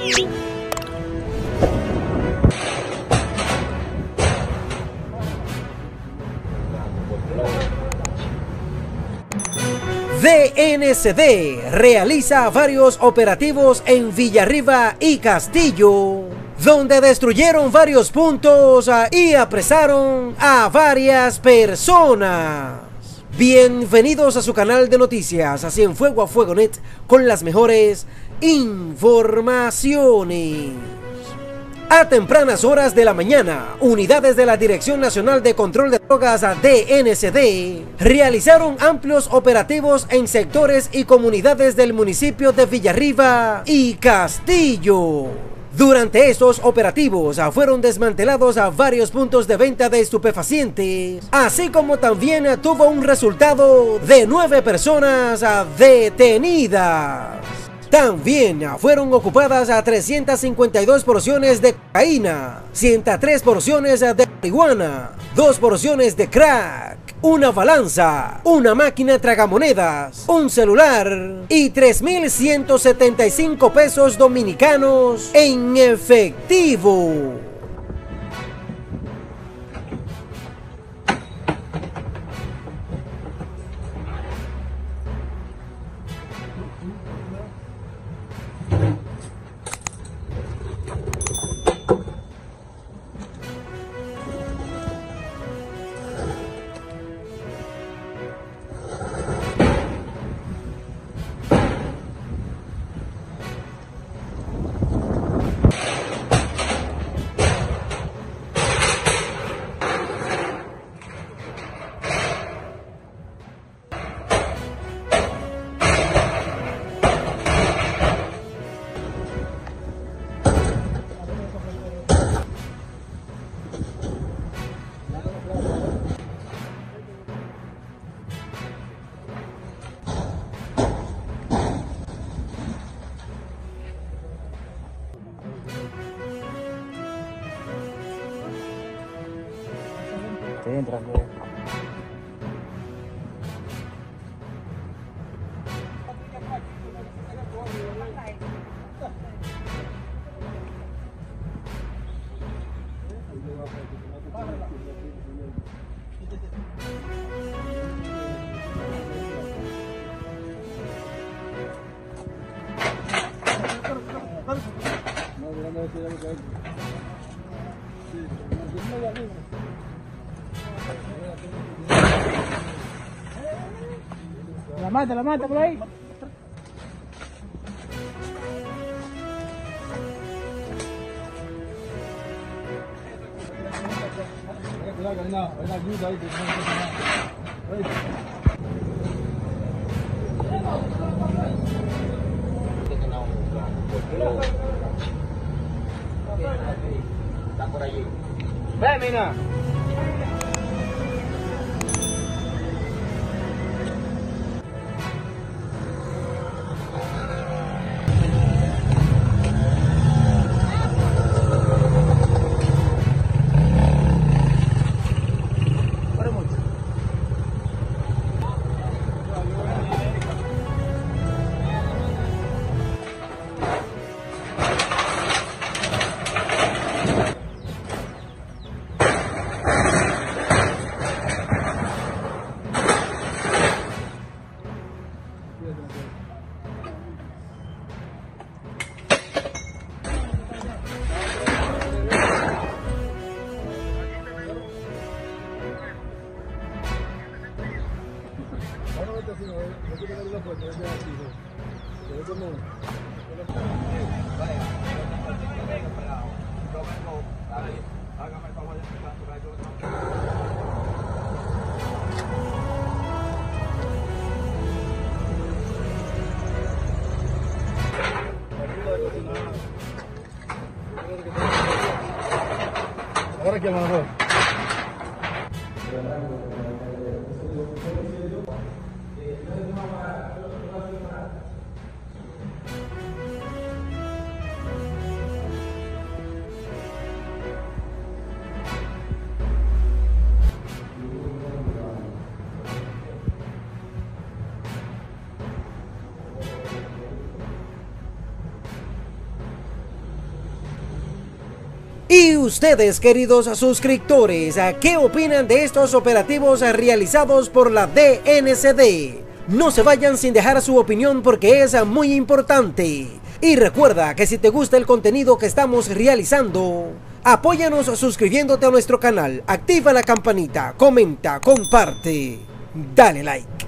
DNCD realiza varios operativos en Villarriba y Castillo, donde destruyeron varios puntos y apresaron a varias personas. Bienvenidos a su canal de noticias, así en Fuego a Fuego Net, con las mejores informaciones. A tempranas horas de la mañana, unidades de la Dirección Nacional de Control de Drogas DNCD realizaron amplios operativos en sectores y comunidades del municipio de Villarriba y Castillo. Durante estos operativos fueron desmantelados varios puntos de venta de estupefacientes, así como también tuvo un resultado de 9 personas detenidas. También fueron ocupadas 352 porciones de cocaína, 103 porciones de marihuana, 2 porciones de crack, una balanza, una máquina tragamonedas, un celular y 3.175 pesos dominicanos en efectivo. La mata por ahí. Está por allí. Ven, mira. Ahora que vamos. ustedes, queridos suscriptores, qué opinan de estos operativos realizados por la DNCD? No se vayan sin dejar su opinión porque es muy importante. Y recuerda que si te gusta el contenido que estamos realizando, apóyanos suscribiéndote a nuestro canal, activa la campanita, comenta, comparte, dale like.